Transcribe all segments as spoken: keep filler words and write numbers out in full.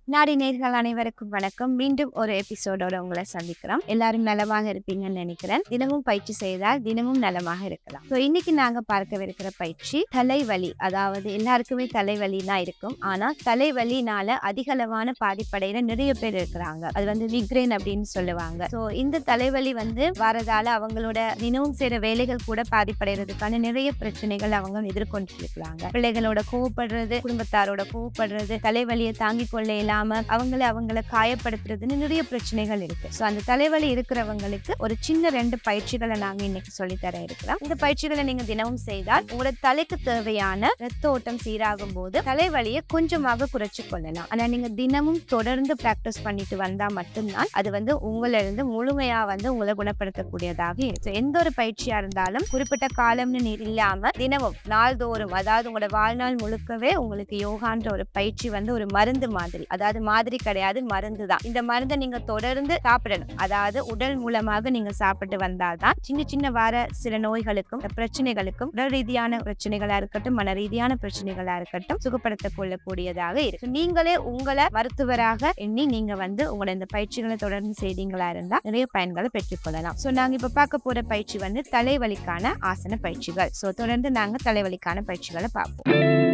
நாடி நேயர்கள் அனைவருக்கும் வணக்கம். மீண்டும் ஒரு எபிசோடோட உங்களை சந்திக்கிறோம். எல்லாரும் நலமாக இருப்பீங்கன்னு நினைக்கிறேன். தினமும் பயிற்சி செய்தால் தினமும் நலமாக இருக்கலாம். ஸோ இன்னைக்கு நாங்க பார்க்கவிருக்கிற பயிற்சி தலைவலி. அதாவது எல்லாருக்குமே தலைவலினா இருக்கும். ஆனா தலைவலினால அதிகளவான பாதிப்படையில நிறைய பேர் இருக்கிறாங்க. அது வந்து மிக்ரேன் அப்படின்னு சொல்லுவாங்க. ஸோ இந்த தலைவலி வந்து வரதால அவங்களோட தினமும் செய்யற வேலைகள் கூட பாதிப்படைகிறதுக்கான நிறைய பிரச்சனைகள் அவங்க எதிர்கொண்டு இருக்கிறாங்க. பிள்ளைகளோட கோவப்படுறது, குடும்பத்தாரோட கோவப்படுறது, தலைவலியை தாங்கிக் கொள்ள அவங்கள அவங்கள காயப்படுத்துறதுன்னு நிறைய பிரச்சனைகள் இருக்கு. சோ அந்த தலைவலி இருக்கிறவங்களுக்கு ஒரு சின்ன ரெண்டு பயிற்சிகளை நாங்க இன்னைக்கு சொல்லித்தர இருக்கிறோம். இந்த பயிற்சிகளை நீங்க தினமும் செய்தால் உங்களோட தலைக்கு தேவையான ரத்த ஓட்டம் சீராகும் போது தலைவலியை கொஞ்சமாக குறைச்சு கொள்ளலாம். ஆனா நீங்க தினமும் தொடர்ந்து பிராக்டிஸ் பண்ணிட்டு வந்தா மட்டும்தான் அது வந்து உங்கள இருந்து முழுமையா வந்து உங்களை குணப்படுத்தக்கூடியதாக இருக்கு. எந்த ஒரு பயிற்சியா இருந்தாலும் குறிப்பிட்ட காலம்னு நீர் இல்லாம தினமும் நாள்தோறும், அதாவது உங்களோட வாழ்நாள் முழுக்கவே உங்களுக்கு யோகான்ற ஒரு பயிற்சி வந்து ஒரு மருந்து மாதிரி, அதாவது மாதிரி கிடையாது, மருந்து தான். இந்த மருந்தை நீங்க தொடர்ந்து சாப்பிடணும். அதாவது உடல் மூலமாக நீங்க சாப்பிட்டு வந்தால்தான் சின்ன சின்ன வர சில நோய்களுக்கும் பிரச்சனைகளுக்கும் உடல் ரீதியான பிரச்சனைகளா இருக்கட்டும், மன ரீதியான பிரச்சனைகளா இருக்கட்டும் சுகப்படுத்திக் கொள்ளக்கூடியதாக இருக்கு. நீங்களே உங்களை மருத்துவராக எண்ணி நீங்க வந்து உங்களோட இந்த பயிற்சிகளை தொடர்ந்து செய்தீங்களா இருந்தா நிறைய பயன்களை பெற்றுக் கொள்ளலாம். சோ நாங்க இப்ப பார்க்க போற பயிற்சி வந்து தலைவலிக்கான ஆசன பயிற்சிகள். சோ தொடர்ந்து நாங்க தலைவலிக்கான பயிற்சிகளை பார்ப்போம்.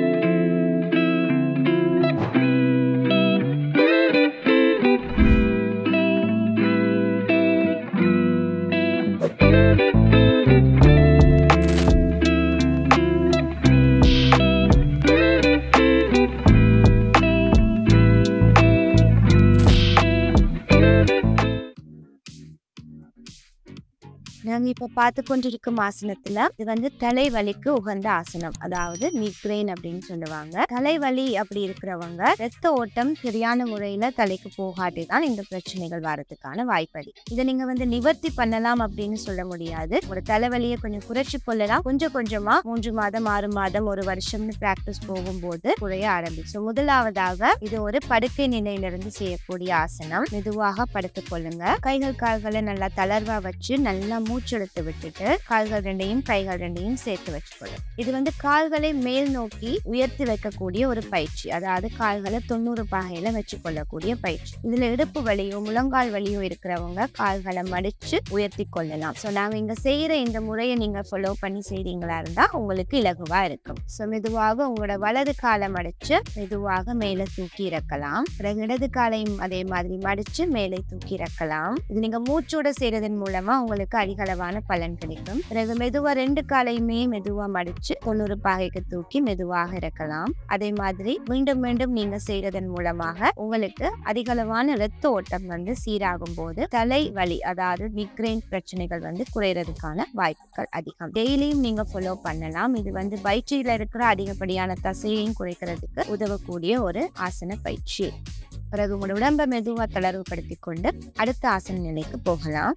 நாங்க இப்ப பார்த்து கொண்டிருக்கும் ஆசனத்துல இது வந்து தலைவலிக்கு உகந்த ஆசனம், அதாவது மிக்ரேன் அப்படின்னு சொல்லுவாங்க. தலைவலி அப்படி இருக்கிறவங்க ரத்த ஓட்டம் சரியான முறையில தலைக்கு போகாட்டிதான் இந்த பிரச்சனைகள் வரதுக்கான வாய்ப்பதி. இதை நீங்க வந்து நிவர்த்தி பண்ணலாம் அப்படின்னு சொல்ல முடியாது. ஒரு தலைவலியை கொஞ்சம் குறைச்சு கொள்ளலாம். கொஞ்சம் கொஞ்சமா மூன்று மாதம் ஆறு மாதம் ஒரு வருஷம்னு பிராக்டிஸ் போகும்போது குறைய ஆரம்பிச்சு. முதலாவதாக இது ஒரு படுக்கை நிலையிலிருந்து செய்யக்கூடிய ஆசனம். மெதுவாக படுத்துக் கொள்ளுங்க. கைகள் கால்களை நல்லா தளர்வா வச்சு நல்லா மூச்செடுத்து விட்டுட்டு கால்கள் ரெண்டையும் கைகள் ரெண்டையும் சேர்த்து வச்சுக்கொள்ளும். இது வந்து கால்களை மேல் நோக்கி உயர்த்தி வைக்கக்கூடிய ஒரு பயிற்சி, அதாவது கால்களை தொண்ணூறு பாகையில வச்சு கொள்ளக்கூடிய பயிற்சி. இதுல இடுப்பு வலியோ முழங்கால் வலியோ இருக்கிறவங்க கால்களை மடிச்சு உயர்த்தி கொள்ளலாம். சோ நாங்க இங்க செய்யற இந்த முறையை நீங்க ஃபாலோ பண்ணி செய்றீங்களா இருந்தா உங்களுக்கு இலகுவா இருக்கும். சோ மெதுவாக உங்களோட வலது காலை மடிச்சு மெதுவாக மேல தூக்கி இறக்கலாம். பிறகு இடது காலையும் அதே மாதிரி மடிச்சு மேலே தூக்கி இறக்கலாம். இது நீங்க மூச்சோட செய்யறதன் மூலமா உங்களுக்கு அதிக அளவான பலன் கிடைக்கும். பிறகு மெதுவா ரெண்டு காலையுமே மெதுவா மடிச்சு தொண்ணூறு பாகைக்கு தூக்கி மெதுவாக இறக்கலாம். அதே மாதிரி மீண்டும் மீண்டும் நீங்க செய்யறதன் மூலமாக உங்களுக்கு அதிக அளவான இரத்த ஓட்டம் வந்து சீராகும் போது தலைவலி, அதாவது மிக்ரேன் பிரச்சனைகள் வந்து குறையறதுக்கான வாய்ப்புகள் அதிகம். டெய்லியும் நீங்க ஃபாலோ பண்ணலாம். இது வந்து வயிற்றில இருக்கிற அதிகப்படியான தசையையும் குறைக்கிறதுக்கு உதவக்கூடிய ஒரு ஆசன பயிற்சி. பிறகு உங்களோட உடம்பை மெதுவா தளர்வுபடுத்தி கொண்டு அடுத்த ஆசன நிலைக்கு போகலாம்.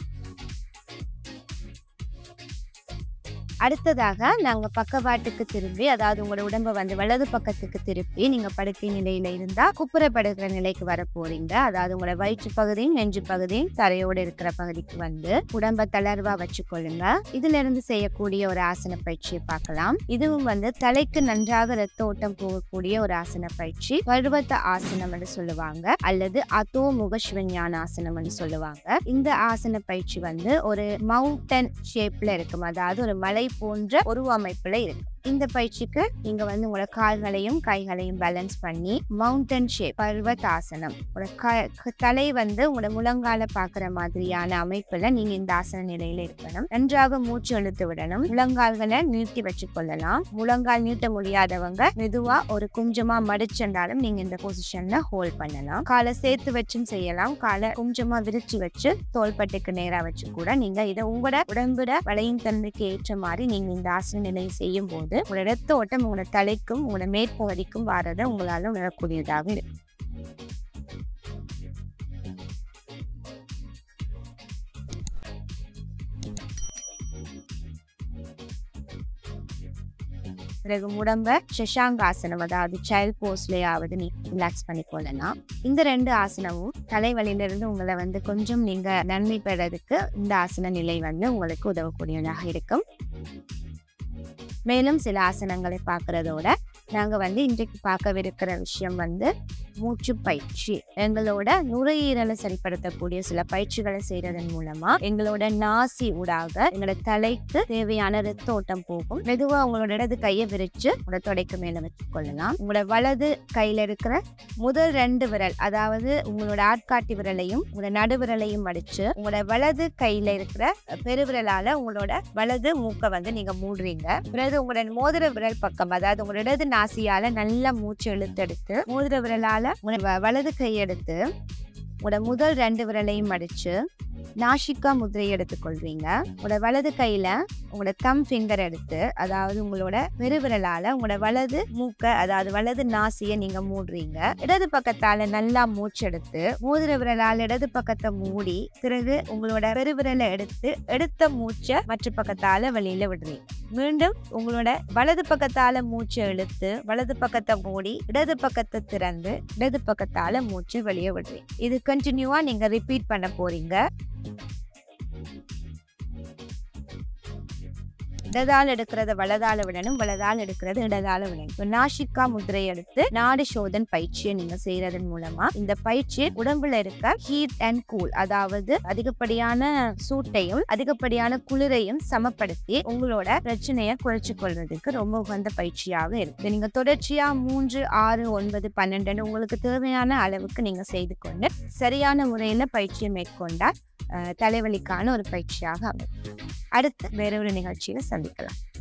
அடுத்ததாக நாங்க பக்கவாட்டுக்கு திரும்பி, அதாவது உங்களோட உடம்பை வந்து வலது பக்கத்துக்கு திருப்பி நீங்க படுக்கை நிலையில இருந்தா குப்புறப்படுகிற நிலைக்கு வர போறீங்க. அதாவது உங்களோட வயிற்று பகுதியும் நெஞ்சு பகுதியும் தரையோடு இருக்கிற பகுதிக்கு வந்து உடம்பை தளர்வா வச்சுக்கொள்ளுங்க. இதுல இருந்து செய்யக்கூடிய ஒரு ஆசன பயிற்சியை பார்க்கலாம். இதுவும் வந்து தலைக்கு நன்றாக ரத்த ஓட்டம் போகக்கூடிய ஒரு ஆசன பயிற்சி. பர்வத ஆசனம் என்று சொல்லுவாங்க, அல்லது அதோ முக சிவஞான ஆசனம் என்று சொல்லுவாங்க. இந்த ஆசன பயிற்சி வந்து ஒரு மவுண்டன் ஷேப்ல இருக்கும், அதாவது ஒரு மலை போன்ற ஒரு அமைப்புல இருக்கு. இந்த பயிற்சிக்கு நீங்க வந்து உங்களோட கால்களையும் கைகளையும் பேலன்ஸ் பண்ணி மவுண்டன் ஷேப் பர்வத் ஆசனம், தலை வந்து உங்களோட முழங்கால பாக்குற மாதிரியான அமைப்புல நீங்க இந்த ஆசன நிலையில இருக்கணும். நன்றாக மூச்சு இழுத்து விடணும். முழங்கால்களை நீட்டி வச்சு கொள்ளலாம். முழங்கால் நீட்ட முடியாதவங்க மெதுவா ஒரு கொஞ்சமா மடிச்சென்றாலும் நீங்க இந்த பொசிஷன்ல ஹோல்ட் பண்ணலாம். காலை சேர்த்து வச்சும் செய்யலாம். காலை கொஞ்சமா விரிச்சு வச்சு தோள்பட்டைக்கு நேரா வச்சு கூட நீங்க இதை உங்களோட உடம்புட வளையும் தன்மைக்கு ஏற்ற மாதிரி நீங்க இந்த ஆசன நிலையை செய்யும் போது உங்களோட ரத்த ஓட்டம் உங்களோட தலைக்கும் உங்களோட மேற்பகுதிக்கும் வாரதை உங்களால உணரக்கூடியதாக இருக்கு. பிறகு உடம்ப சஷாங்காசனம், அதாவது சைல்ட் போஸ்லயாவது நீ ரிலாக்ஸ் பண்ணி கொள்ளலாம். இந்த ரெண்டு ஆசனமும் தலைவலியில இருந்து உங்களை வந்து கொஞ்சம் நீங்க நன்மை பெறதுக்கு இந்த ஆசன நிலை வந்து உங்களுக்கு உதவக்கூடியதாக இருக்கும். மேலும் சில ஆசனங்களை பார்க்கறதோட நாங்க வந்து இன்றைக்கு பார்க்கவிருக்கிற விஷயம் வந்து மூச்சு பயிற்சி. எங்களோட நுரையீரலை சரிப்படுத்தக்கூடிய சில பயிற்சிகளை செய்யறதன் மூலமா எங்களோட நாசி ஊடாக எங்களோட தலைக்கு தேவையான ரத்த ஓட்டம் போகும். மெதுவா உங்களோட இடது கையை விரிச்சு உங்களோட தொடைக்கு மேல வச்சு கொள்ளலாம். உங்களோட வலது கையில இருக்கிற முதல் ரெண்டு விரல், அதாவது உங்களோட ஆட்காட்டி விரலையும் உங்களோட நடுவிரலையும் அடிச்சு உங்களோட வலது கையில இருக்கிற பெருவிரலால உங்களோட வலது மூக்கை வந்து நீங்க மூடுறீங்க. பிறகு உங்களோட மோதிர விரல் பக்கம், அதாவது உங்களோட இடது நாசியால நல்லா மூச்சு இழுத்தெடுத்து மோதிர விரலால உங்களோட வலது கையை எடுத்து உங்களோட முதல் ரெண்டு விரலையும் அடிச்சு நாசிகா முதிரையை எடுத்துக்கொள்வீங்க. உங்களோட வலது கையில உங்களோட தம் ஃபிங்கர் எடுத்து, அதாவது உங்களோட பெருவிரலால உங்களோட வலது மூக்க, அதாவது வலது நாசியை நீங்க மூடுறீங்க. இடது பக்கத்தால நல்லா மூச்சு எடுத்து மோதிர விரலால இடது பக்கத்தை மூடி பிறகு உங்களோட பெருவிரலை எடுத்து எடுத்த மூச்சை மற்ற பக்கத்தால வெளியில விடுறீங்க. மீண்டும் உங்களோட வலது பக்கத்தால மூச்சை இழுத்து வலது பக்கத்தை மூடி இடது பக்கத்தை திறந்து இடது பக்கத்தால மூச்சு வெளியே விடுறீங்க. இது கண்டினியூவா நீங்க ரிப்பீட் பண்ண போறீங்க. இடதால் எடுக்கிறத வலதால விடணும், வலதால் எடுக்கிறது இடதால விடணும். இப்போ நாசிகா முதிரை எடுத்து நாடி சோதன் பயிற்சியை நீங்க செய்யறதன் மூலமா இந்த பயிற்சி உடம்புல இருக்க ஹீட் அண்ட் கூல், அதாவது அதிகப்படியான சூட்டையும் அதிகப்படியான குளிரையும் சமப்படுத்தி உங்களோட பிரச்சனையை குறைச்சு கொள்றதுக்கு ரொம்ப உகந்த பயிற்சியாக இருக்கு. நீங்க தொடர்ச்சியா மூன்று ஆறு ஒன்பது பன்னெண்டு உங்களுக்கு தேவையான அளவுக்கு நீங்க செய்து கொண்டு சரியான முறையில பயிற்சியை மேற்கொண்டால் தலைவலிக்கான ஒரு பயிற்சியாக அமையும். அடுத்து வேற ஒரு நிகழ்ச்சியில சந்திக்கலாம்.